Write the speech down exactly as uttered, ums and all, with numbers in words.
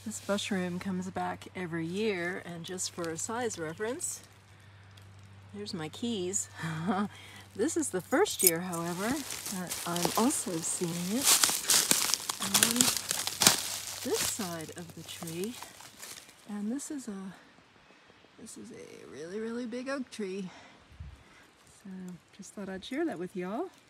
This mushroom comes back every year, and just for a size reference, here's my keys. This is the first year, however, that I'm also seeing it on this side of the tree. And this is a this is a really, really big oak tree. So just thought I'd share that with y'all.